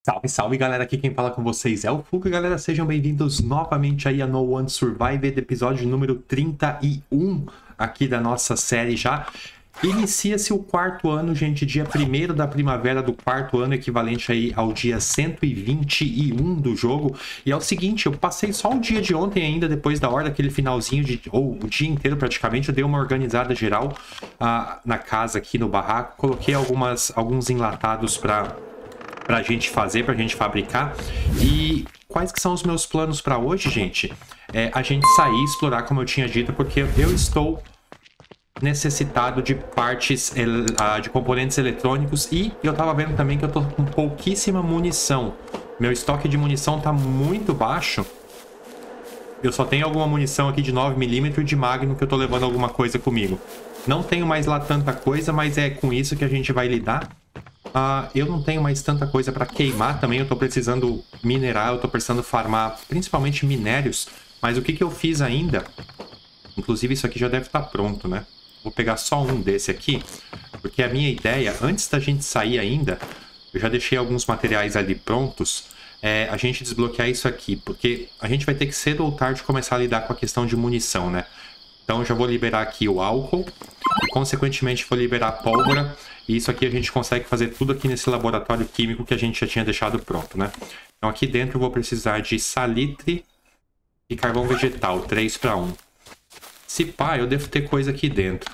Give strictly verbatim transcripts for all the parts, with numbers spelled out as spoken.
Salve, salve galera, aqui quem fala com vocês é o Fuca, galera, sejam bem-vindos novamente aí a No One Survived, episódio número trinta e um aqui da nossa série já. Inicia-se o quarto ano, gente, dia primeiro da primavera do quarto ano, equivalente aí ao dia cento e vinte e um do jogo. E é o seguinte, eu passei só o dia de ontem ainda, depois da hora, aquele finalzinho, de, ou o dia inteiro praticamente, eu dei uma organizada geral uh, na casa aqui no barraco, coloquei algumas, alguns enlatados para pra gente fazer, pra gente fabricar. E quais que são os meus planos para hoje, gente? É a gente sair, explorar, como eu tinha dito, porque eu estou necessitado de partes, de componentes eletrônicos, e eu tava vendo também que eu tô com pouquíssima munição. Meu estoque de munição tá muito baixo. Eu só tenho alguma munição aqui de nove milímetros de Magnum que eu tô levando alguma coisa comigo. Não tenho mais lá tanta coisa, mas é com isso que a gente vai lidar. Uh, eu não tenho mais tanta coisa para queimar também, eu tô precisando minerar, eu tô precisando farmar principalmente minérios. Mas o que que eu fiz ainda? Inclusive isso aqui já deve estar pronto, né? Vou pegar só um desse aqui, porque a minha ideia, antes da gente sair ainda, eu já deixei alguns materiais ali prontos, é a gente desbloquear isso aqui, porque a gente vai ter que cedo ou tarde começar a lidar com a questão de munição, né? Então eu já vou liberar aqui o álcool e consequentemente vou liberar a pólvora. E isso aqui a gente consegue fazer tudo aqui nesse laboratório químico que a gente já tinha deixado pronto, né? Então aqui dentro eu vou precisar de salitre e carvão vegetal, três para um. Se pá, eu devo ter coisa aqui dentro.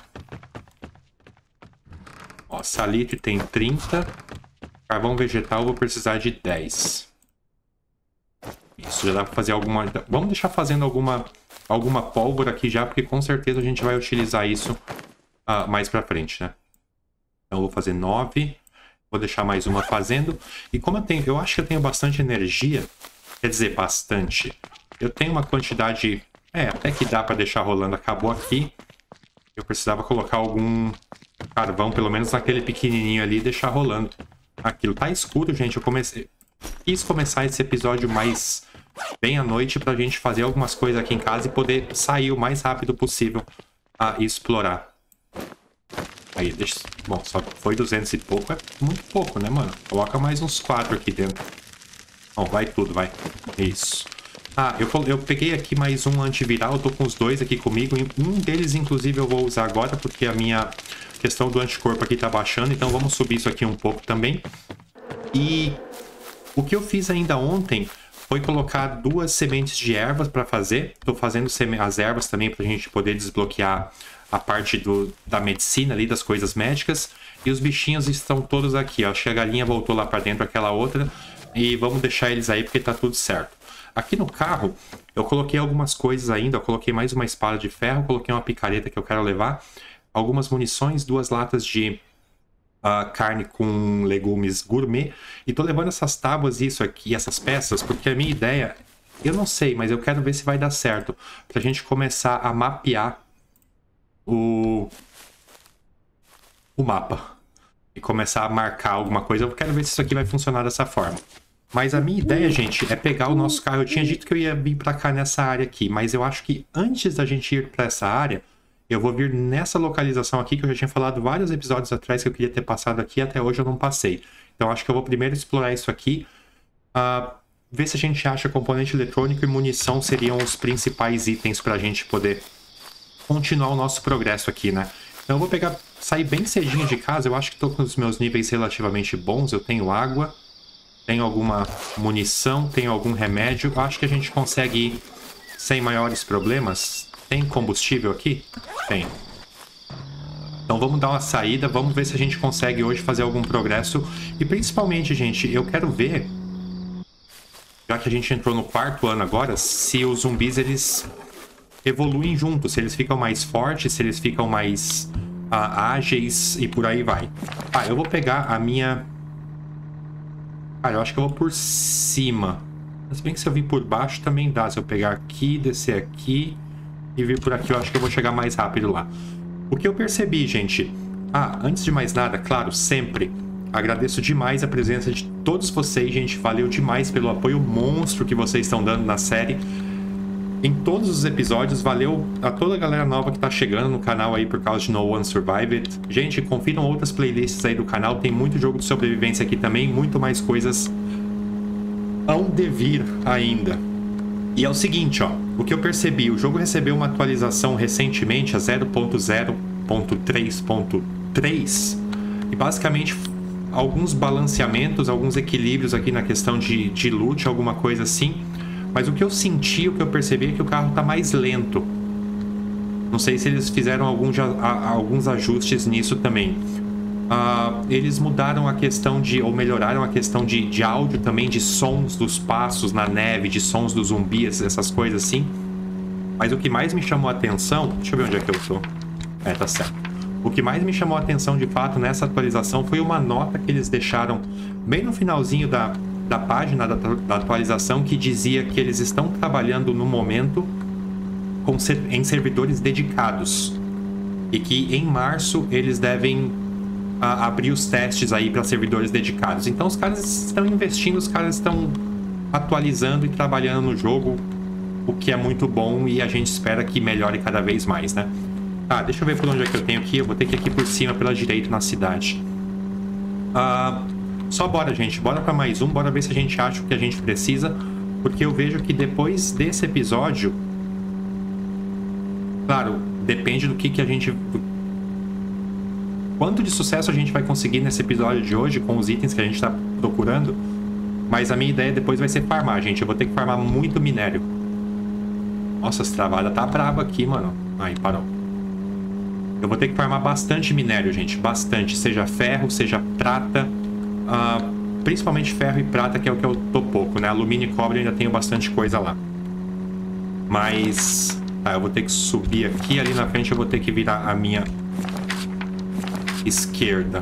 Ó, salitre tem trinta, carvão vegetal eu vou precisar de dez. Isso, já dá para fazer alguma... Vamos deixar fazendo alguma, alguma pólvora aqui já, porque com certeza a gente vai utilizar isso uh, mais para frente, né? Então eu vou fazer nove, vou deixar mais uma fazendo. E como eu tenho, eu acho que eu tenho bastante energia, quer dizer, bastante. Eu tenho uma quantidade, é, até que dá para deixar rolando, acabou aqui. Eu precisava colocar algum carvão, pelo menos naquele pequenininho ali, e deixar rolando. Aquilo tá escuro, gente, eu comecei... Quis começar esse episódio mais bem à noite pra gente fazer algumas coisas aqui em casa e poder sair o mais rápido possível a explorar. Aí, deixa... Bom, só foi duzentos e pouco, é muito pouco, né, mano? Coloca mais uns quatro aqui dentro. Bom, vai tudo, vai. Isso. Ah, eu, eu peguei aqui mais um antiviral, eu tô com os dois aqui comigo. Um deles, inclusive, eu vou usar agora, porque a minha questão do anticorpo aqui tá baixando. Então vamos subir isso aqui um pouco também. E o que eu fiz ainda ontem foi colocar duas sementes de ervas para fazer. Tô fazendo as ervas também pra gente poder desbloquear a parte do, da medicina ali, das coisas médicas. E os bichinhos estão todos aqui, ó. Acho que a galinha voltou lá para dentro, aquela outra. E vamos deixar eles aí porque tá tudo certo. Aqui no carro, eu coloquei algumas coisas ainda. Eu coloquei mais uma espada de ferro, coloquei uma picareta que eu quero levar. Algumas munições, duas latas de uh, carne com legumes gourmet. E tô levando essas tábuas e isso aqui, essas peças, porque a minha ideia... Eu não sei, mas eu quero ver se vai dar certo. Pra gente começar a mapear O... o mapa e começar a marcar alguma coisa. Eu quero ver se isso aqui vai funcionar dessa forma. Mas a minha ideia, gente, é pegar o nosso carro. Eu tinha dito que eu ia vir pra cá nessa área aqui, mas eu acho que antes da gente ir pra essa área, eu vou vir nessa localização aqui, que eu já tinha falado vários episódios atrás que eu queria ter passado aqui, até hoje eu não passei. Então acho que eu vou primeiro explorar isso aqui, uh, ver se a gente acha componente eletrônico e munição seriam os principais itens pra gente poder continuar o nosso progresso aqui, né? Então eu vou pegar, sair bem cedinho de casa. Eu acho que tô com os meus níveis relativamente bons. Eu tenho água, tenho alguma munição, tenho algum remédio. Eu acho que a gente consegue ir sem maiores problemas. Tem combustível aqui? Tem. Então vamos dar uma saída, vamos ver se a gente consegue hoje fazer algum progresso. E principalmente, gente, eu quero ver, já que a gente entrou no quarto ano agora, se os zumbis, eles evoluem juntos, se eles ficam mais fortes, se eles ficam mais uh, ágeis e por aí vai. Ah, eu vou pegar a minha... Cara, eu acho que eu vou por cima. Mas bem que se eu vir por baixo também dá. Se eu pegar aqui, descer aqui e vir por aqui, eu acho que eu vou chegar mais rápido lá. O que eu percebi, gente... Ah, antes de mais nada, claro, sempre agradeço demais a presença de todos vocês, gente. Valeu demais pelo apoio monstro que vocês estão dando na série. Em todos os episódios, valeu a toda a galera nova que tá chegando no canal aí por causa de No One Survived. Gente, confiram outras playlists aí do canal, tem muito jogo de sobrevivência aqui também, muito mais coisas hão de vir ainda. E é o seguinte, ó. O que eu percebi, o jogo recebeu uma atualização recentemente, a zero ponto zero ponto três ponto três. E basicamente alguns balanceamentos, alguns equilíbrios aqui na questão de, de loot, alguma coisa assim. Mas o que eu senti, o que eu percebi é que o carro tá mais lento. Não sei se eles fizeram alguns, alguns ajustes nisso também. Uh, eles mudaram a questão de, ou melhoraram a questão de, de áudio também, de sons dos passos na neve, de sons dos zumbis, essas coisas assim. Mas o que mais me chamou a atenção... Deixa eu ver onde é que eu tô. É, tá certo. O que mais me chamou a atenção, de fato, nessa atualização foi uma nota que eles deixaram bem no finalzinho da, da página da, da atualização, que dizia que eles estão trabalhando no momento com, em servidores dedicados. E que em março eles devem a, abrir os testes aí para servidores dedicados. Então os caras estão investindo, os caras estão atualizando e trabalhando no jogo, o que é muito bom e a gente espera que melhore cada vez mais, né? Tá, deixa eu ver por onde é que eu tenho aqui. Eu vou ter que ir aqui por cima, pela direita, na cidade. Uh, só bora, gente. Bora pra mais um. Bora ver se a gente acha o que a gente precisa. Porque eu vejo que depois desse episódio... Claro, depende do que, que a gente... Quanto de sucesso a gente vai conseguir nesse episódio de hoje com os itens que a gente tá procurando. Mas a minha ideia depois vai ser farmar, gente. Eu vou ter que farmar muito minério. Nossa, essa travada tá braba aqui, mano. Aí, parou. Eu vou ter que farmar bastante minério, gente. Bastante. Seja ferro, seja prata. Uh, principalmente ferro e prata, que é o que eu tô pouco, né? Alumínio e cobre eu ainda tenho bastante coisa lá. Mas... Tá, eu vou ter que subir aqui. Ali na frente eu vou ter que virar a minha esquerda.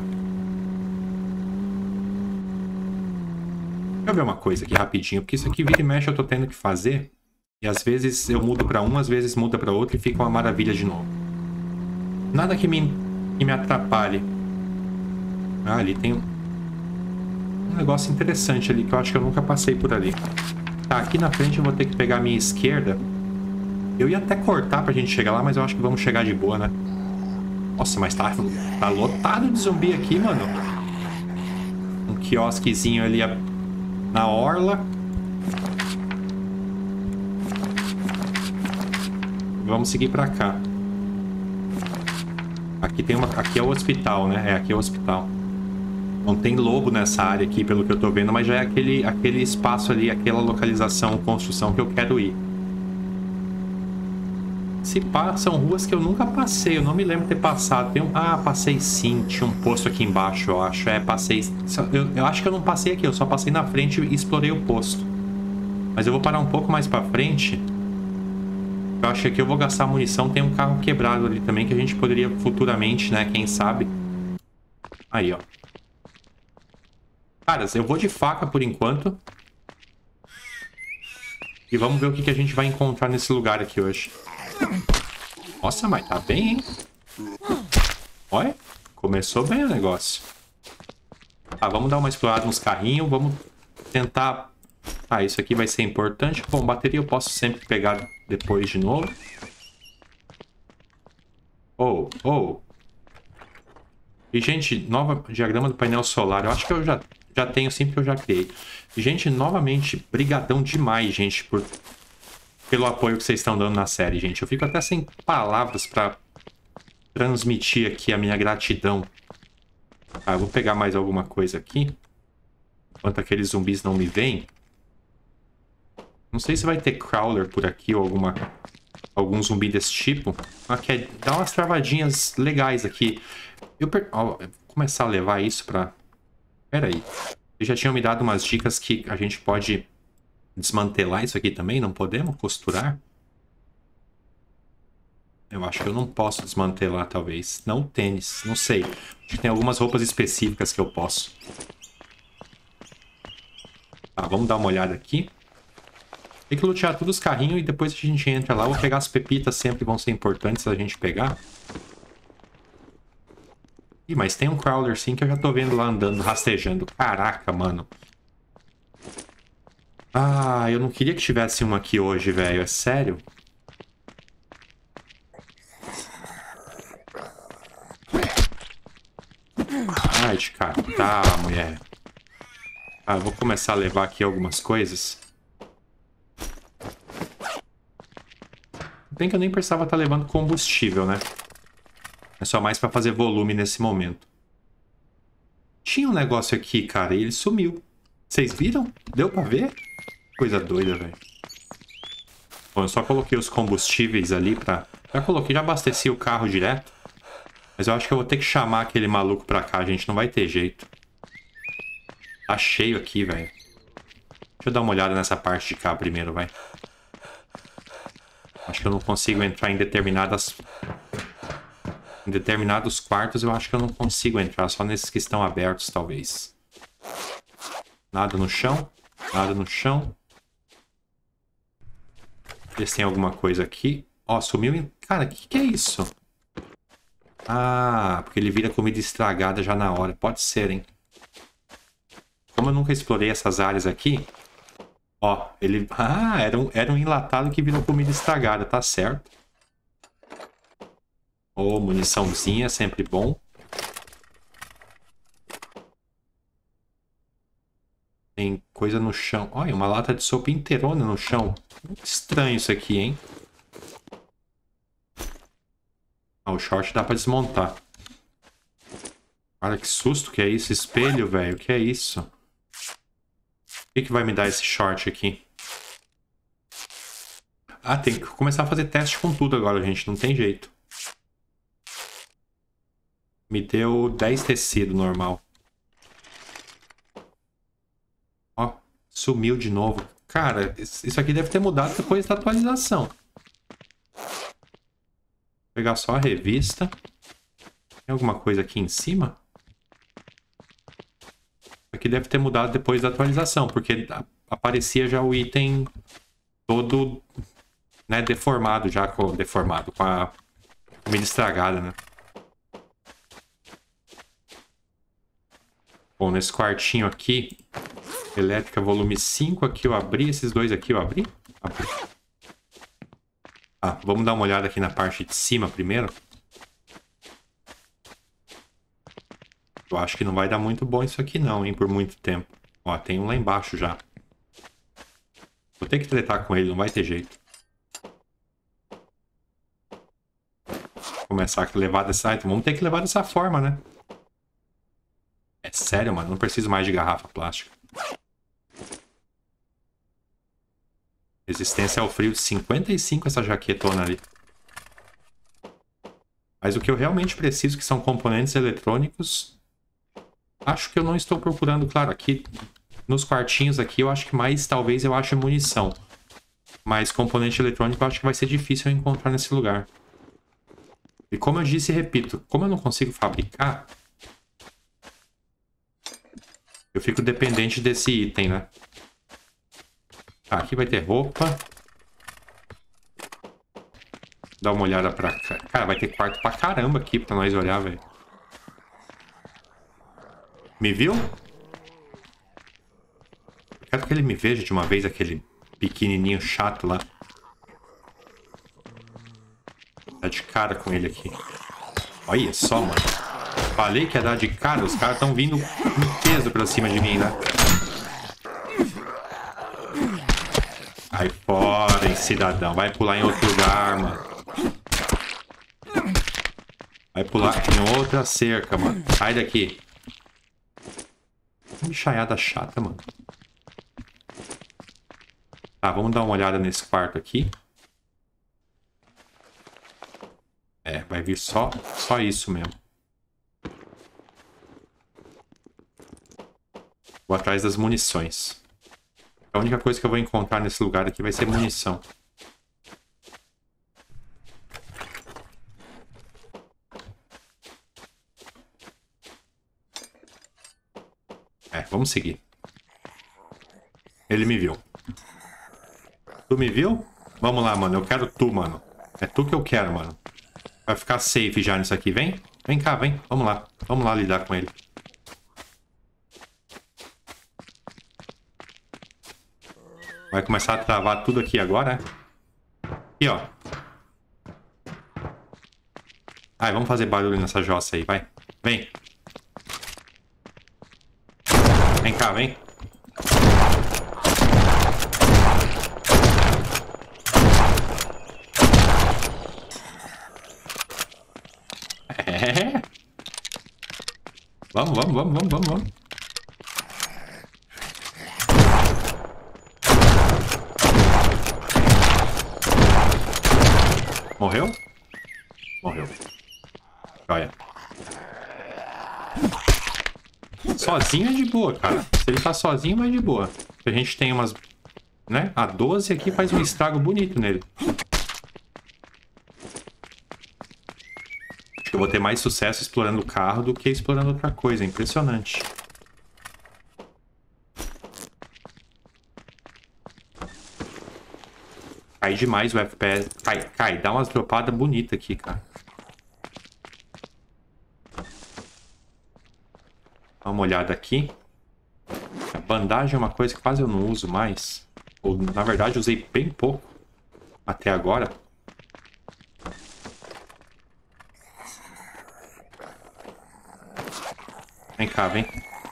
Deixa eu ver uma coisa aqui rapidinho. Porque isso aqui vira e mexe eu tô tendo que fazer. E às vezes eu mudo pra um, às vezes muda pra outro e fica uma maravilha de novo. Nada que me, que me atrapalhe. Ah, ali tem um, um negócio interessante ali que eu acho que eu nunca passei por ali. Tá, aqui na frente eu vou ter que pegar a minha esquerda. Eu ia até cortar pra gente chegar lá, mas eu acho que vamos chegar de boa, né? Nossa, mas tá, tá lotado de zumbi aqui, mano. Um quiosquezinho ali na orla. Vamos seguir pra cá. Aqui tem uma... Aqui é o hospital, né? É, aqui é o hospital. Não tem lobo nessa área aqui, pelo que eu tô vendo, mas já é aquele, aquele espaço ali, aquela localização, construção que eu quero ir. Se pá, são ruas que eu nunca passei, eu não me lembro de ter passado. Tem um... Ah, passei sim, tinha um posto aqui embaixo, eu acho. É, passei... Eu, eu acho que eu não passei aqui, eu só passei na frente e explorei o posto. Mas eu vou parar um pouco mais pra frente... Eu acho que aqui eu vou gastar munição. Tem um carro quebrado ali também que a gente poderia futuramente, né? Quem sabe. Aí, ó. Caras, eu vou de faca por enquanto. E vamos ver o que, que a gente vai encontrar nesse lugar aqui hoje. Nossa, mas tá bem, hein? Olha, começou bem o negócio. Tá, vamos dar uma explorada nos carrinhos. Vamos tentar... Ah, isso aqui vai ser importante. Bom, bateria eu posso sempre pegar depois de novo. Oh, oh. E, gente, nova diagrama do painel solar. Eu acho que eu já, já tenho sim, porque eu já criei. E, gente, novamente, brigadão demais, gente, por, pelo apoio que vocês estão dando na série, gente. Eu fico até sem palavras pra transmitir aqui a minha gratidão. Ah, eu vou pegar mais alguma coisa aqui. Enquanto aqueles zumbis não me veem. Não sei se vai ter crawler por aqui ou alguma, algum zumbi desse tipo. Aqui é, dá umas travadinhas legais aqui. Eu per... oh, vou começar a levar isso pra... Pera aí. Eles já tinham me dado umas dicas que a gente pode desmantelar isso aqui também. Não podemos costurar? Eu acho que eu não posso desmantelar, talvez. Não tênis, não sei. Acho que tem algumas roupas específicas que eu posso. Tá, vamos dar uma olhada aqui. Tem que lutear todos os carrinhos e depois a gente entra lá. Eu vou pegar as pepitas, sempre vão ser importantes a gente pegar. Ih, mas tem um crawler sim que eu já tô vendo lá andando, rastejando. Caraca, mano. Ah, eu não queria que tivesse uma aqui hoje, velho. É sério? Ai, de catar, mulher. Ah, vou começar a levar aqui algumas coisas. Bem que eu nem precisava estar levando combustível, né? É só mais pra fazer volume nesse momento. Tinha um negócio aqui, cara, e ele sumiu. Vocês viram? Deu pra ver? Coisa doida, velho. Bom, eu só coloquei os combustíveis ali pra... Já coloquei, já abasteci o carro direto. Mas eu acho que eu vou ter que chamar aquele maluco pra cá, gente. Não vai ter jeito. Tá cheio aqui, velho. Deixa eu dar uma olhada nessa parte de cá primeiro, vai. Acho que eu não consigo entrar em determinadas... Em determinados quartos eu acho que eu não consigo entrar. Só nesses que estão abertos, talvez. Nada no chão. Nada no chão. Ver se tem alguma coisa aqui. Ó, sumiu em... Cara, o que, que é isso? Ah, porque ele vira comida estragada já na hora. Pode ser, hein? Como eu nunca explorei essas áreas aqui... Ó, ele... Ah, era um, era um enlatado que virou comida estragada, tá certo. Ô, oh, muniçãozinha, sempre bom. Tem coisa no chão. Olha, uma lata de sopa inteirona no chão. Muito estranho isso aqui, hein? Ah, o short dá pra desmontar. Cara, que susto que é isso? Espelho, velho. O que é isso? O que, que vai me dar esse short aqui? Ah, tem que começar a fazer teste com tudo agora, gente. Não tem jeito. Me deu dez tecido normal. Ó, sumiu de novo. Cara, isso aqui deve ter mudado depois da atualização. Vou pegar só a revista. Tem alguma coisa aqui em cima? Isso aqui deve ter mudado depois da atualização, porque aparecia já o item todo, né, deformado já, com, deformado, com a comida estragada, né? Bom, nesse quartinho aqui, elétrica volume cinco, aqui eu abri, esses dois aqui eu abri? Abri. Ah, vamos dar uma olhada aqui na parte de cima primeiro. Eu acho que não vai dar muito bom isso aqui não, hein, por muito tempo. Ó, tem um lá embaixo já. Vou ter que tretar com ele, não vai ter jeito. Começar a levar dessa... Então vamos ter que levar dessa forma, né? É sério, mano, não preciso mais de garrafa plástica. Resistência ao frio de cinquenta e cinco essa jaquetona ali. Mas o que eu realmente preciso, que são componentes eletrônicos... Acho que eu não estou procurando, claro, aqui... Nos quartinhos aqui, eu acho que mais, talvez, eu ache munição. Mas componente eletrônico eu acho que vai ser difícil eu encontrar nesse lugar. E como eu disse e repito, como eu não consigo fabricar... Eu fico dependente desse item, né? Ah, aqui vai ter roupa. Dá uma olhada pra cá. Cara, vai ter quarto pra caramba aqui pra nós olhar, velho. Me viu? Eu quero que ele me veja de uma vez, aquele pequenininho chato lá. Tá de cara com ele aqui. Olha só, mano. Falei que ia dar de cara, os caras estão vindo em peso pra cima de mim, né? Sai fora, hein, cidadão. Vai pular em outro lugar, mano. Vai pular em outra cerca, mano. Sai daqui. Que bichaiada chata, mano. Tá, vamos dar uma olhada nesse quarto aqui. É, vai vir só, só isso mesmo. Vou atrás das munições. A única coisa que eu vou encontrar nesse lugar aqui vai ser munição. É, vamos seguir. Ele me viu. Tu me viu? Vamos lá, mano. Eu quero tu, mano. É tu que eu quero, mano. Vai ficar safe já nisso aqui. Vem. Vem cá, vem. Vamos lá. Vamos lá lidar com ele. Vai começar a travar tudo aqui agora, né? Aqui, ó. Ai, vamos fazer barulho nessa jossa aí, vai. Vem. Vem cá, vem. Vamos, vamos, vamos, vamos, vamos, vamos. Morreu? Morreu. Olha. Sozinho é de boa, cara. Se ele tá sozinho, vai de boa. A gente tem umas... né? A doze aqui faz um estrago bonito nele. Acho que eu vou ter mais sucesso explorando o carro do que explorando outra coisa. É impressionante. Cai demais o F P S. Cai, cai. Dá umas dropadas bonitas aqui, cara. Dá uma olhada aqui. A bandagem é uma coisa que quase eu não uso mais. Ou, na verdade, usei bem pouco até agora. Vem cá, vem.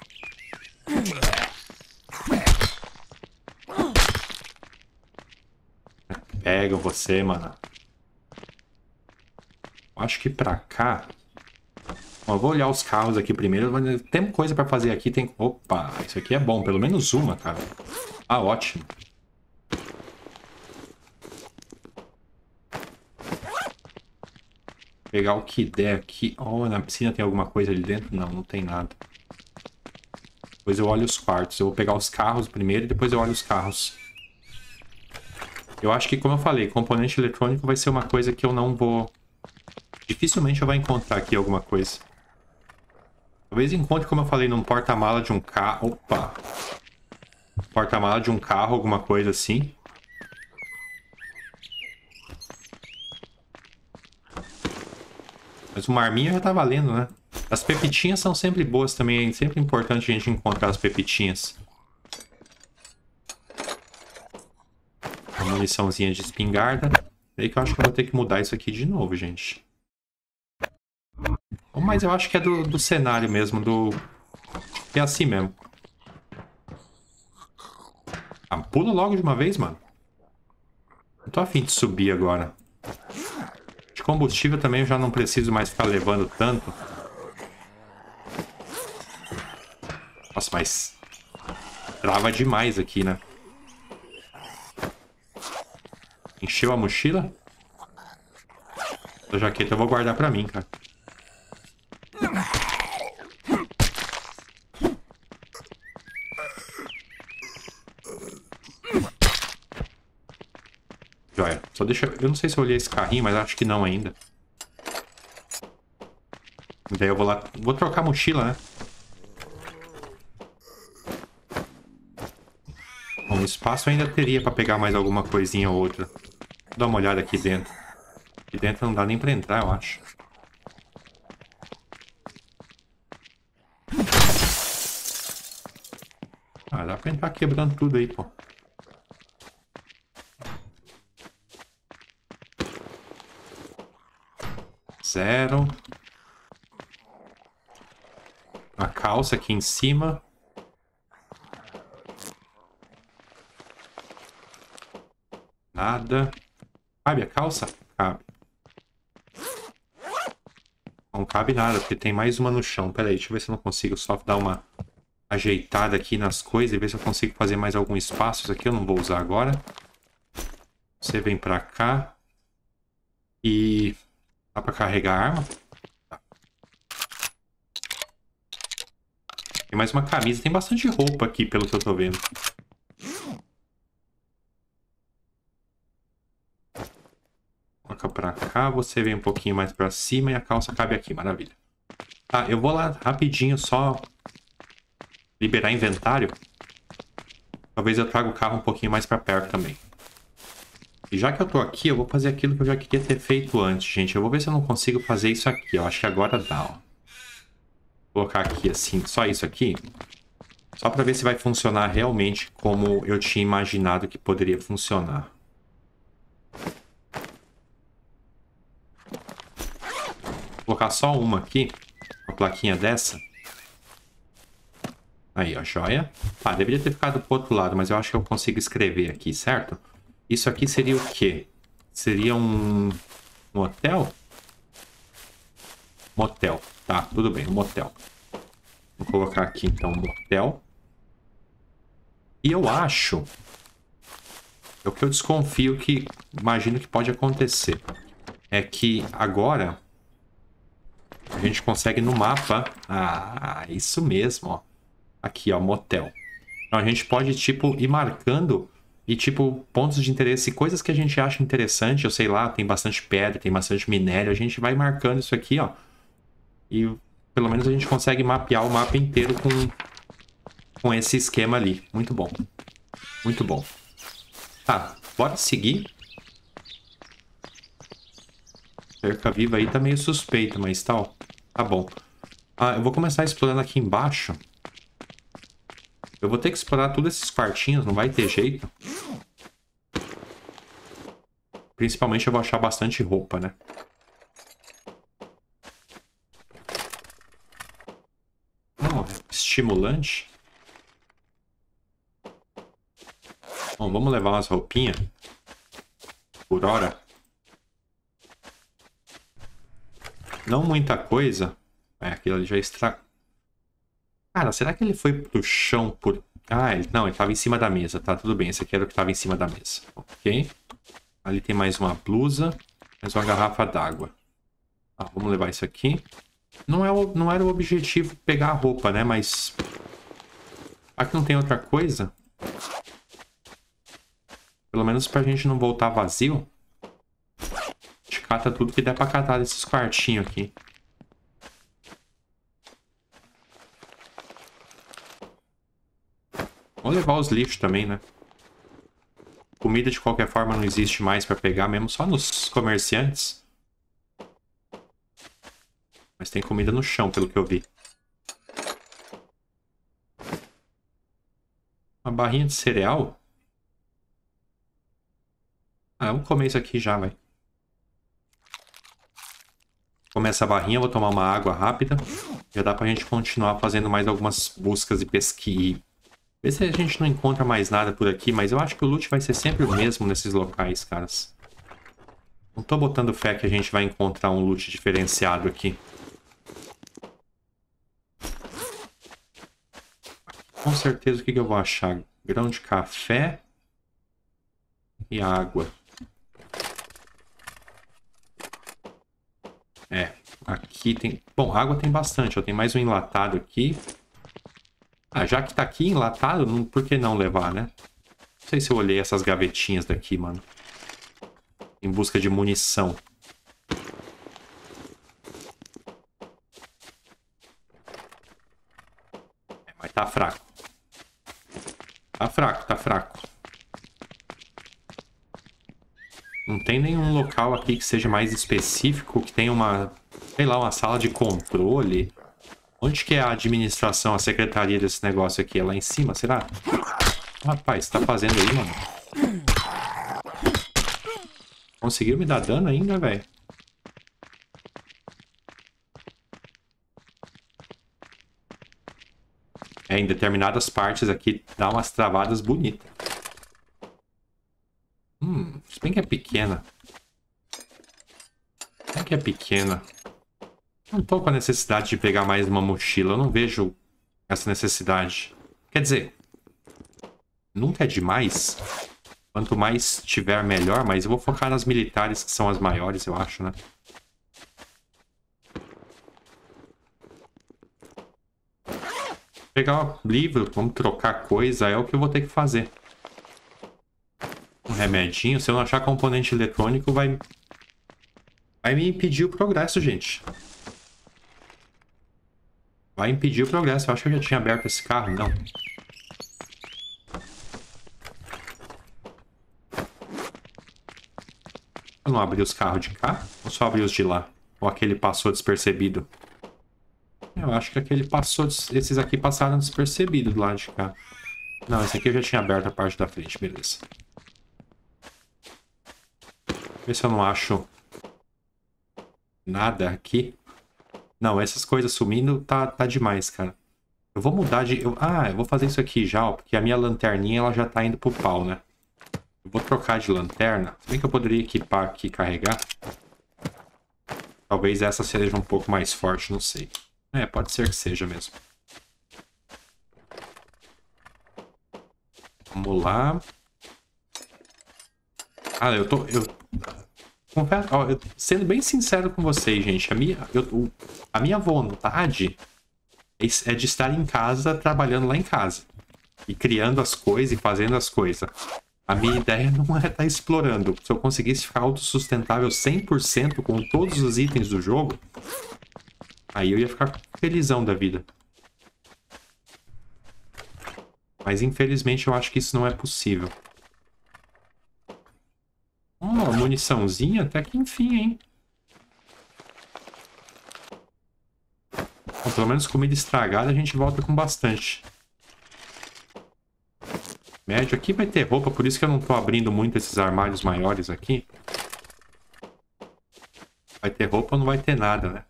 Pega você, mano. Acho que pra cá... Bom, eu vou olhar os carros aqui primeiro. Tem coisa pra fazer aqui. Tem... Opa, isso aqui é bom. Pelo menos uma, cara. Ah, ótimo. Pegar o que der aqui. Oh, na piscina tem alguma coisa ali dentro? Não, não tem nada. Depois eu olho os quartos. Eu vou pegar os carros primeiro e depois eu olho os carros. Eu acho que, como eu falei, componente eletrônico vai ser uma coisa que eu não vou... Dificilmente eu vou encontrar aqui alguma coisa. Talvez encontre, como eu falei, num porta-mala de um carro... Opa! Porta-mala de um carro, alguma coisa assim. Mas uma arminha já tá valendo, né? As pepitinhas são sempre boas também. É sempre importante a gente encontrar as pepitinhas. Uma muniçãozinha de espingarda. Aí que eu acho que eu vou ter que mudar isso aqui de novo, gente. Mas eu acho que é do, do cenário mesmo, do... É assim mesmo. Ah, pula logo de uma vez, mano. Não tô afim de subir agora. De combustível também eu já não preciso mais ficar levando tanto. Nossa, mas... Trava demais aqui, né? Encheu a mochila? A jaqueta eu vou guardar pra mim, cara. Joia. Só deixa... Eu não sei se eu olhei esse carrinho, mas acho que não ainda. Daí eu vou lá... Vou trocar a mochila, né? Bom, espaço eu ainda teria pra pegar mais alguma coisinha ou outra. Vou dar uma olhada aqui dentro. Aqui dentro não dá nem pra entrar, eu acho. Ah, dá pra entrar quebrando tudo aí, pô. Zero. A calça aqui em cima. Nada. Cabe a calça? Cabe. Não cabe nada, porque tem mais uma no chão. Pera aí, deixa eu ver se eu não consigo só dar uma ajeitada aqui nas coisas e ver se eu consigo fazer mais algum espaço. Isso aqui eu não vou usar agora. Você vem pra cá. E... Dá pra carregar a arma? Tá. Tem mais uma camisa. Tem bastante roupa aqui, pelo que eu tô vendo. Coloca pra cá. Você vem um pouquinho mais pra cima e a calça cabe aqui. Maravilha. Tá, eu vou lá rapidinho só liberar inventário. Talvez eu traga o carro um pouquinho mais pra perto também. E já que eu tô aqui, eu vou fazer aquilo que eu já queria ter feito antes, gente. Eu vou ver se eu não consigo fazer isso aqui. Eu acho que agora dá, ó. Vou colocar aqui assim, só isso aqui. Só pra ver se vai funcionar realmente como eu tinha imaginado que poderia funcionar. Vou colocar só uma aqui. Uma plaquinha dessa. Aí, ó, joia. Ah, deveria ter ficado pro outro lado, mas eu acho que eu consigo escrever aqui, certo? Isso aqui seria o quê? Seria um... um hotel? Motel. Tá, tudo bem, um motel. Vou colocar aqui, então, um motel. E eu acho... É o que eu desconfio que... Imagino que pode acontecer. É que agora... A gente consegue no mapa... Ah, isso mesmo, ó. Aqui, ó, motel. Então a gente pode, tipo, ir marcando... E, tipo, pontos de interesse, coisas que a gente acha interessante, eu sei lá, tem bastante pedra, tem bastante minério, a gente vai marcando isso aqui, ó. E pelo menos a gente consegue mapear o mapa inteiro com, com esse esquema ali. Muito bom. Muito bom. Tá, bora seguir. Cerca viva aí tá meio suspeito, mas tal. Tá bom. Ah, eu vou começar explorando aqui embaixo. Eu vou ter que explorar todos esses quartinhos, não vai ter jeito. Principalmente eu vou achar bastante roupa, né? Oh, estimulante. Bom, vamos levar umas roupinhas. Por hora. Não muita coisa. É, aquilo ali já estragou. Cara, será que ele foi pro chão por... Ah, ele... não, ele tava em cima da mesa. Tá, tudo bem. Esse aqui era o que tava em cima da mesa. Ok. Ali tem mais uma blusa. Mais uma garrafa d'água. Ah, vamos levar isso aqui. Não, é o... não era o objetivo pegar a roupa, né? Mas... Aqui não tem outra coisa? Pelo menos pra gente não voltar vazio. A gente cata tudo que der pra catar desses quartinhos aqui. Vamos levar os lixos também, né? Comida de qualquer forma não existe mais pra pegar, mesmo só nos comerciantes. Mas tem comida no chão, pelo que eu vi. Uma barrinha de cereal? Ah, vamos comer isso aqui já, vai. Comer essa barrinha, vou tomar uma água rápida. Já dá pra gente continuar fazendo mais algumas buscas e pesquisas. Ver se a gente não encontra mais nada por aqui, mas eu acho que o loot vai ser sempre o mesmo nesses locais, caras. Não tô botando fé que a gente vai encontrar um loot diferenciado aqui. Com certeza o que, que eu vou achar? Grão de café e água. É, aqui tem... Bom, água tem bastante, ó. Tem mais um enlatado aqui. Ah, já que tá aqui enlatado, não... por que não levar, né? Não sei se eu olhei essas gavetinhas daqui, mano. Em busca de munição. É, mas tá fraco. Tá fraco, tá fraco. Não tem nenhum local aqui que seja mais específico, que tenha uma, sei lá, uma sala de controle. Onde que é a administração, a secretaria desse negócio aqui? É lá em cima, será? Rapaz, tá fazendo aí, mano? Conseguiu me dar dano ainda, velho? É, em determinadas partes aqui dá umas travadas bonitas. Hum, se bem que é pequena. Se bem que é pequena. Não tô com a necessidade de pegar mais uma mochila. Eu não vejo essa necessidade. Quer dizer, nunca é demais. Quanto mais tiver, melhor. Mas eu vou focar nas militares, que são as maiores, eu acho, né? Pegar um livro, vamos trocar coisa, é o que eu vou ter que fazer. Um remedinho. Se eu não achar componente eletrônico, vai... Vai me impedir o progresso, gente. Vai impedir o progresso. Eu acho que eu já tinha aberto esse carro. Não. Eu não abri os carros de cá? Ou só abri os de lá? Ou aquele passou despercebido? Eu acho que aquele passou... Esses aqui passaram despercebidos do lado de cá. Não, esse aqui eu já tinha aberto a parte da frente. Beleza. Ver se eu não acho... nada aqui. Não, essas coisas sumindo tá, tá demais, cara. Eu vou mudar de... Eu, ah, eu vou fazer isso aqui já, ó, porque a minha lanterninha ela já tá indo pro pau, né? Eu vou trocar de lanterna. Se bem que eu poderia equipar aqui e carregar. Talvez essa seja um pouco mais forte, não sei. É, pode ser que seja mesmo. Vamos lá. Ah, eu tô... Eu... Confesso, ó, eu, sendo bem sincero com vocês, gente, a minha, eu, a minha vontade é de estar em casa, trabalhando lá em casa. E criando as coisas e fazendo as coisas. A minha ideia não é estar explorando. Se eu conseguisse ficar autossustentável cem por cento com todos os itens do jogo, aí eu ia ficar felizão da vida. Mas infelizmente eu acho que isso não é possível. Oh, muniçãozinha até que enfim, hein? Bom, pelo menos comida estragada a gente volta com bastante. Médio aqui vai ter roupa, por isso que eu não tô abrindo muito esses armários maiores aqui. Vai ter roupa ou não vai ter nada, né?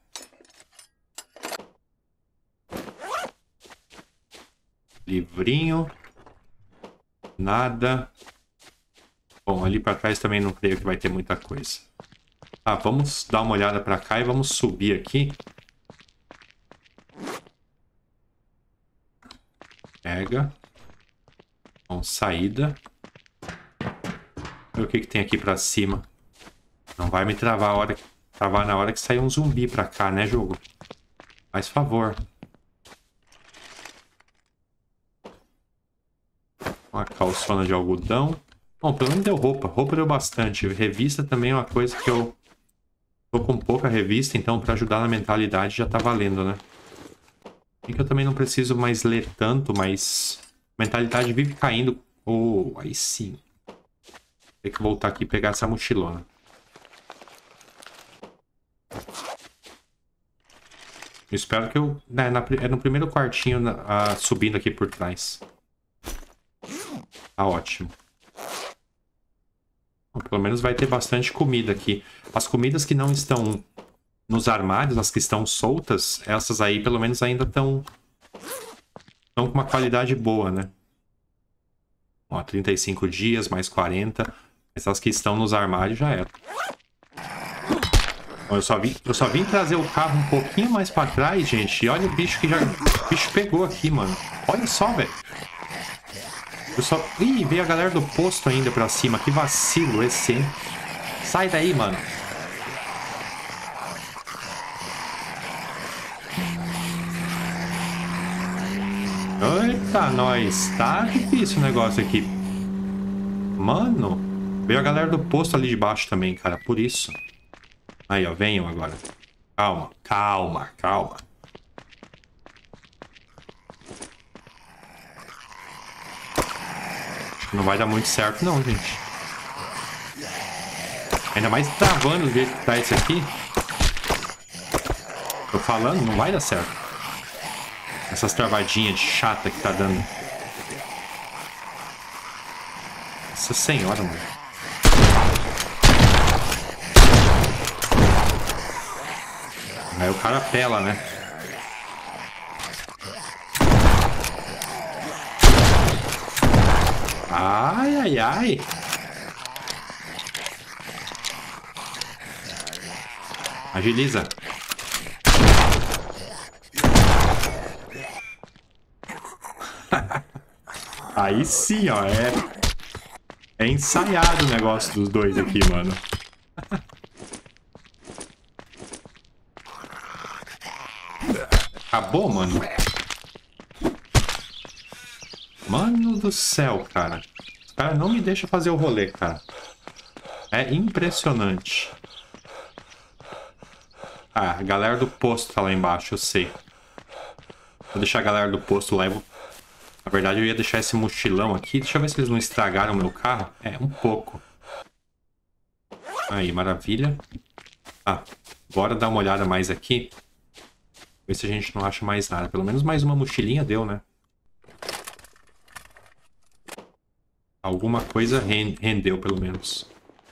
Livrinho. Nada. Bom, ali pra trás também não creio que vai ter muita coisa. Tá, vamos dar uma olhada pra cá e vamos subir aqui. Pega. Bom, saída. Ver o que que tem aqui pra cima. Não vai me travar, a hora, travar na hora que sair um zumbi pra cá, né, jogo? Faz favor. Uma calçona de algodão. Bom, pelo menos deu roupa. Roupa deu bastante. Revista também é uma coisa que eu tô com pouca revista, então pra ajudar na mentalidade já tá valendo, né? E que eu também não preciso mais ler tanto, mas a mentalidade vive caindo. Oh, aí sim. Tem que voltar aqui e pegar essa mochilona. Eu espero que eu... Né, na, é no primeiro quartinho na, a, subindo aqui por trás. Tá ótimo. Bom, pelo menos vai ter bastante comida aqui. As comidas que não estão nos armários, as que estão soltas, essas aí pelo menos ainda estão estão com uma qualidade boa, né? Ó, trinta e cinco dias, mais quarenta. Mas as que estão nos armários já eram. Bom, eu só vim, eu só vim trazer o carro um pouquinho mais pra trás, gente. E olha o bicho que já... O bicho pegou aqui, mano. Olha só, velho. Eu só... Ih, veio a galera do posto ainda pra cima. Que vacilo esse, hein? Sai daí, mano. Eita, nós. Tá difícil o negócio aqui. Mano. Veio a galera do posto ali de baixo também, cara. Por isso. Aí, ó. Venham agora. Calma, calma, calma. Não vai dar muito certo não, gente. Ainda mais travando do jeito que tá esse aqui. Tô falando, não vai dar certo. Essas travadinhas de chata que tá dando. Nossa senhora, mano. Aí o cara pela, né? Ai, ai, ai. Agiliza. Aí sim, ó. É, é ensaiado o negócio dos dois aqui, mano. Acabou, mano. Mano do céu, cara. Os caras não me deixam fazer o rolê, cara. É impressionante. Ah, a galera do posto tá lá embaixo, eu sei. Vou deixar a galera do posto lá e vou... Na verdade, eu ia deixar esse mochilão aqui. Deixa eu ver se eles não estragaram o meu carro. É, um pouco. Aí, maravilha. Ah, bora dar uma olhada mais aqui. Ver se a gente não acha mais nada. Pelo menos mais uma mochilinha deu, né? Alguma coisa rendeu, pelo menos.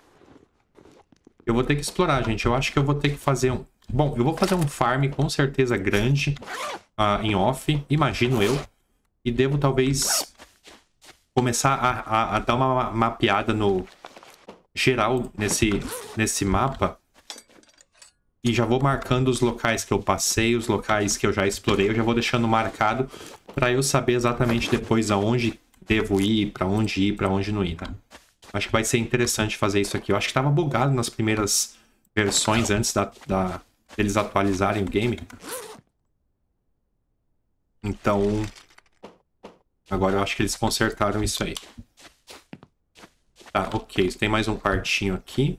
Eu vou ter que explorar, gente. Eu acho que eu vou ter que fazer um... Bom, eu vou fazer um farm com certeza grande uh, em off, imagino eu. E devo talvez começar a, a, a dar uma mapeada no geral nesse, nesse mapa. E já vou marcando os locais que eu passei, os locais que eu já explorei. Eu já vou deixando marcado para eu saber exatamente depois aonde devo ir, pra onde ir, pra onde não ir, tá? Acho que vai ser interessante fazer isso aqui. Eu acho que tava bugado nas primeiras versões antes da, da, deles atualizarem o game. Então, agora eu acho que eles consertaram isso aí. Tá, ok. Tem mais um quartinho aqui.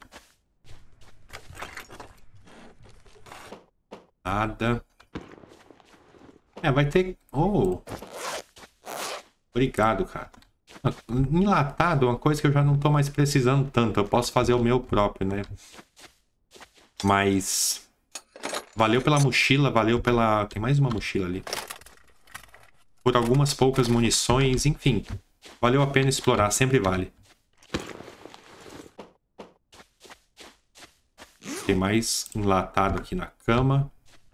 Nada. É, vai ter... Oh! Obrigado, cara. Enlatado é uma coisa que eu já não tô mais precisando tanto. Eu posso fazer o meu próprio, né? Mas... valeu pela mochila, valeu pela... Tem mais uma mochila ali. Por algumas poucas munições, enfim. Valeu a pena explorar, sempre vale. Tem mais enlatado aqui na cama.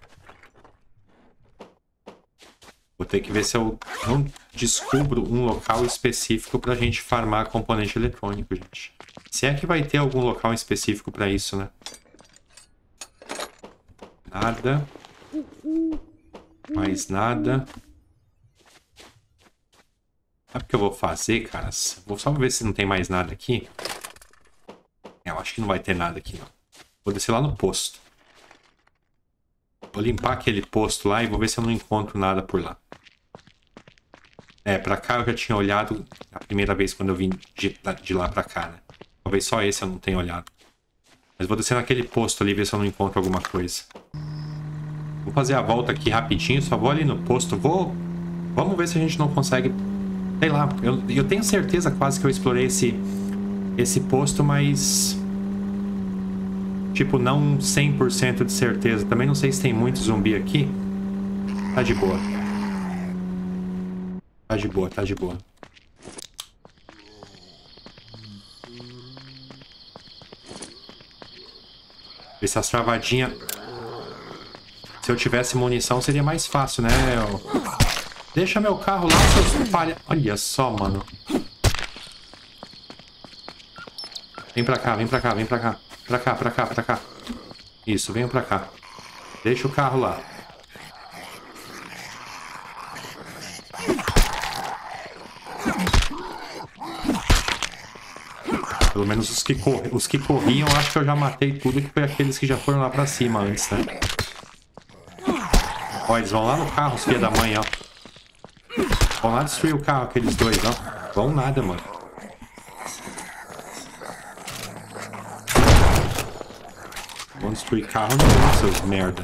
Vou ter que ver se eu não descubro um local específico pra gente farmar componente eletrônico, gente. Se é que vai ter algum local específico pra isso, né? Nada. Mais nada. Sabe o que eu vou fazer, caras? Vou só ver se não tem mais nada aqui. É, eu acho que não vai ter nada aqui, não. Vou descer lá no posto. Vou limpar aquele posto lá e vou ver se eu não encontro nada por lá. É, pra cá eu já tinha olhado a primeira vez quando eu vim de, de lá pra cá, né? Talvez só esse eu não tenha olhado. Mas vou descer naquele posto ali e ver se eu não encontro alguma coisa. Vou fazer a volta aqui rapidinho, só vou ali no posto. Vou... Vamos ver se a gente não consegue... Sei lá, eu, eu tenho certeza quase que eu explorei esse, esse posto, mas... Tipo, não cem por cento de certeza. Também não sei se tem muito zumbi aqui. Tá de boa. Tá de boa, tá de boa. Ver se as travadinhas... Se eu tivesse munição seria mais fácil, né? Eu... Deixa meu carro lá, seus palha... Olha só, mano. Vem pra cá, vem pra cá, vem pra cá. Pra cá, pra cá, pra cá. Isso, venham pra cá. Deixa o carro lá. Pelo menos os que, cor... os que corriam, acho que eu já matei tudo, que foi aqueles que já foram lá pra cima antes, né? Ó, eles vão lá no carro, os filha da mãe, ó. Vão lá destruir o carro, aqueles dois, ó. Vão nada, mano. Vão destruir carro não, seus merda.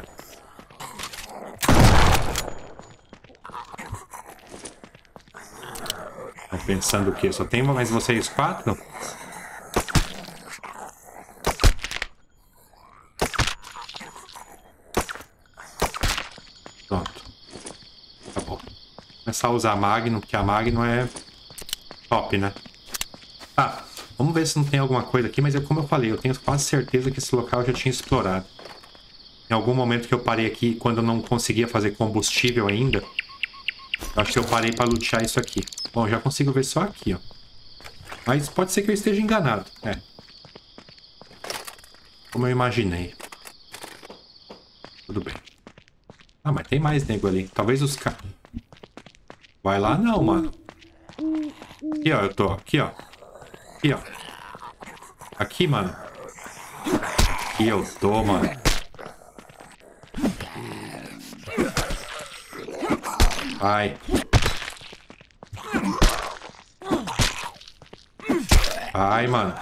Tá pensando o quê? Só tem mais vocês quatro? Pronto. Tá bom. Começar a usar Magnum, porque a Magnum é top, né? Tá. Vamos ver se não tem alguma coisa aqui, mas eu, como eu falei, eu tenho quase certeza que esse local eu já tinha explorado. Em algum momento que eu parei aqui, quando eu não conseguia fazer combustível ainda, eu acho que eu parei para lutear isso aqui. Bom, já consigo ver só aqui, ó. Mas pode ser que eu esteja enganado. É. Como eu imaginei. Tudo bem. Ah, mas tem mais nego ali. Talvez os caras... Vai lá não, mano. Aqui, ó. Eu tô. Aqui, ó. Aqui, ó. Aqui, mano. Aqui eu tô, mano. Vai. Vai, mano.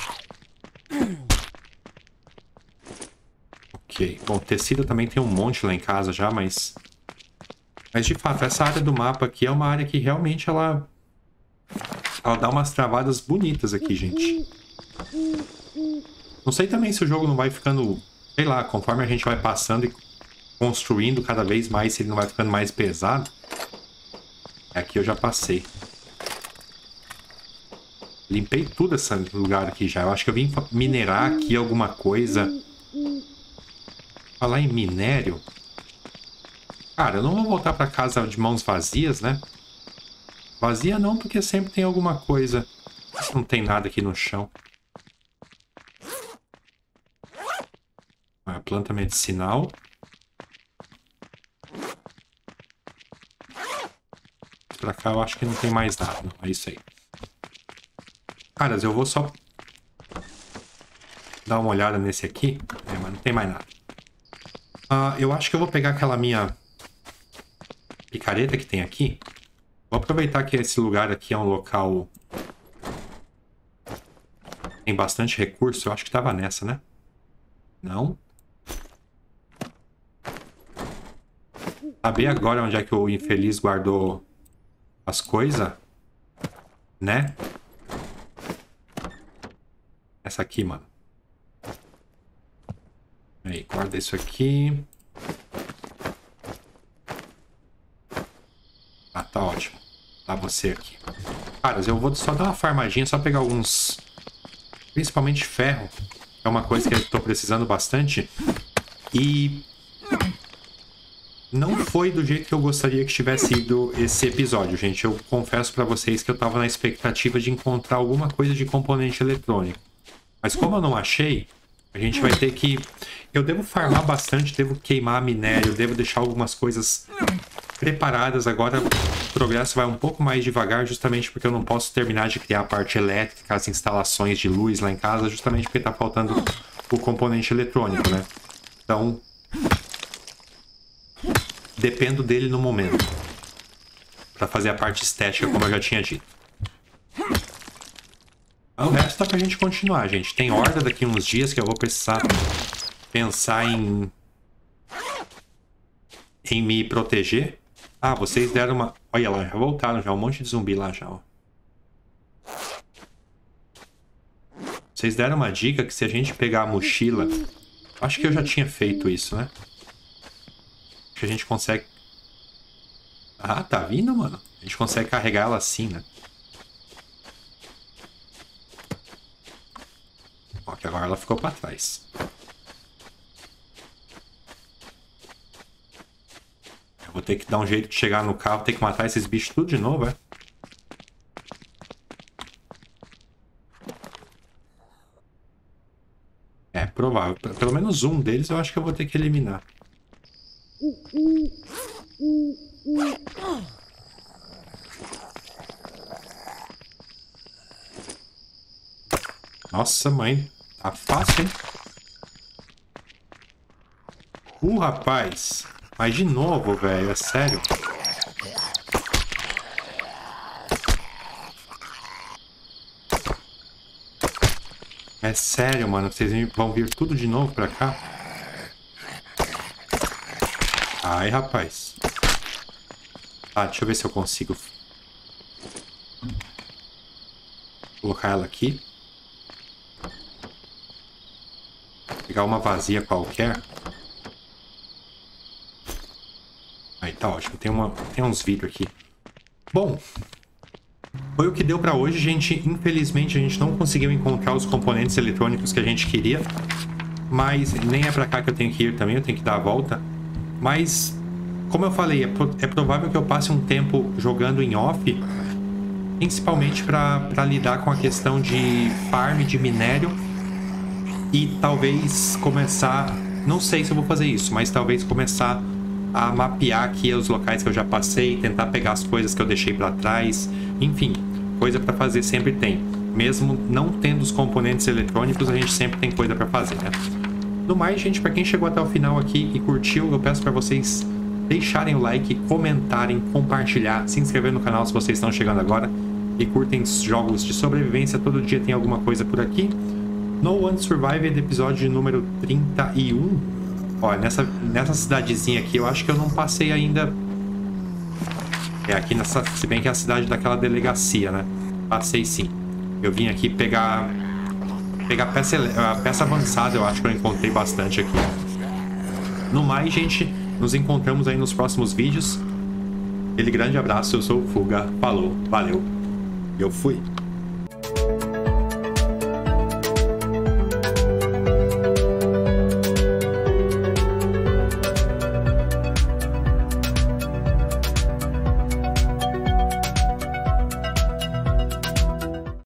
Ok. Bom, tecido também tem um monte lá em casa já, mas... Mas, de fato, essa área do mapa aqui é uma área que realmente ela... Ela dá umas travadas bonitas aqui, gente. Não sei também se o jogo não vai ficando... Sei lá, conforme a gente vai passando e construindo cada vez mais, se ele não vai ficando mais pesado. Aqui eu já passei. Limpei tudo esse lugar aqui já. Eu acho que eu vim minerar aqui alguma coisa. Falar em minério... Cara, eu não vou voltar pra casa de mãos vazias, né? Vazia não, porque sempre tem alguma coisa. Não tem nada aqui no chão. Ah, planta medicinal. pra cá eu acho que não tem mais nada. Não. É isso aí. Caras, eu vou só dar uma olhada nesse aqui. É, mas não tem mais nada. Uh, eu acho que eu vou pegar aquela minha picareta que tem aqui. Vou aproveitar que esse lugar aqui é um local... tem bastante recurso. Eu acho que tava nessa, né? Não? Saber agora onde é que o infeliz guardou as coisas, né? Essa aqui, mano. Aí, guarda isso aqui. Ah, tá ótimo. Dá você aqui. Caras, eu vou só dar uma farmadinha, só pegar alguns... principalmente ferro. É uma coisa que eu tô precisando bastante. E... não foi do jeito que eu gostaria que tivesse ido esse episódio, gente. Eu confesso pra vocês que eu tava na expectativa de encontrar alguma coisa de componente eletrônico. Mas como eu não achei, a gente vai ter que... eu devo farmar bastante, devo queimar minério, devo deixar algumas coisas preparadas. Agora o progresso vai um pouco mais devagar, justamente porque eu não posso terminar de criar a parte elétrica, as instalações de luz lá em casa, justamente porque tá faltando o componente eletrônico, né? Então... dependo dele no momento. Pra fazer a parte estética, como eu já tinha dito. O resto dá pra gente continuar, gente. Tem horda daqui uns dias que eu vou precisar pensar em... em me proteger. Ah, vocês deram uma... olha lá, já voltaram já. Um monte de zumbi lá já, ó. Vocês deram uma dica que se a gente pegar a mochila... acho que eu já tinha feito isso, né? Que a gente consegue... ah, tá vindo, mano? A gente consegue carregar ela assim, né? Ó, que agora ela ficou pra trás. Eu vou ter que dar um jeito de chegar no carro, ter que matar esses bichos tudo de novo, é? É, provável. Pelo menos um deles eu acho que eu vou ter que eliminar. Nossa, mãe. Tá fácil, hein? Uh, rapaz. Mas de novo, velho. É sério. É sério, mano. Vocês vão vir tudo de novo pra cá? Ai, rapaz. Tá, deixa eu ver se eu consigo colocar ela aqui. Pegar uma vazia qualquer. Aí tá ótimo. Tem, uma, tem uns vidros aqui. Bom, foi o que deu pra hoje, gente. Infelizmente a gente não conseguiu encontrar os componentes eletrônicos que a gente queria. Mas nem é pra cá que eu tenho que ir também. Eu tenho que dar a volta. Mas, como eu falei, é, pro, é provável que eu passe um tempo jogando em off, principalmente para lidar com a questão de farm de minério e talvez começar, não sei se eu vou fazer isso, mas talvez começar a mapear aqui os locais que eu já passei, tentar pegar as coisas que eu deixei para trás, enfim, coisa para fazer sempre tem. Mesmo não tendo os componentes eletrônicos, a gente sempre tem coisa para fazer, né? No mais, gente, para quem chegou até o final aqui e curtiu, eu peço para vocês deixarem o like, comentarem, compartilhar, se inscrever no canal se vocês estão chegando agora e curtem jogos de sobrevivência. Todo dia tem alguma coisa por aqui. No One Survived, episódio número trinta e um. Olha, nessa, nessa cidadezinha aqui, eu acho que eu não passei ainda. É aqui nessa... se bem que é a cidade daquela delegacia, né? Passei sim. Eu vim aqui pegar... pegar peça, a peça avançada, eu acho que eu encontrei bastante aqui. No mais, gente, nos encontramos aí nos próximos vídeos. Aquele grande abraço, eu sou o Fuga. Falou, valeu. Eu fui.